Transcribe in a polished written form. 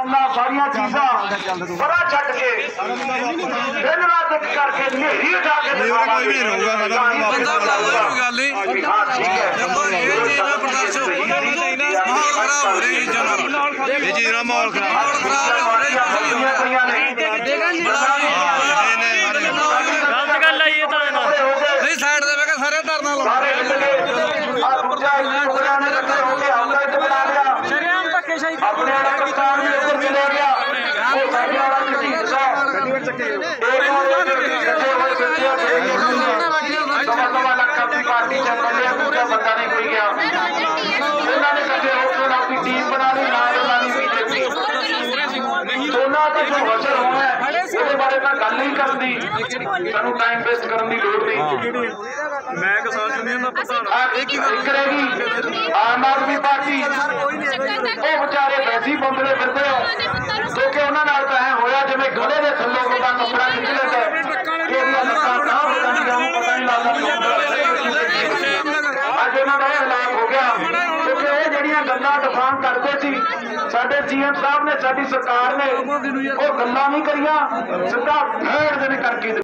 दुकाना सारिया चीजा बड़ा छट के दिन रात एक करके नेरी उठा के माहौल पार्टी बंदा नहीं कोई गया उन्होंने कट्ठे होकर अपनी टीम बना ली ना बनानी बीजेपी दोनों का जो हशर होना है उसके बारे में गल नहीं करती सानू टाइम वेस्ट करने की लोड़ नहीं मैं किसान यूनियन का प्रधान एक रहेगी आम आदमी पार्टी वो बेचारे वैसे ही बंदे फिरते हो क्योंकि उन्होंने तो ऐ होया जिवें गले के थल्लों का कपड़ा खिंच लेता है अज उन्होंने हालात हो गया क्योंकि ये जड़ियां गल्लां डिफाम करते सी साडे सीएम साहब ने साडी सरकार ने वो गल्लां नहीं करियां सीधा भेड़ दे करके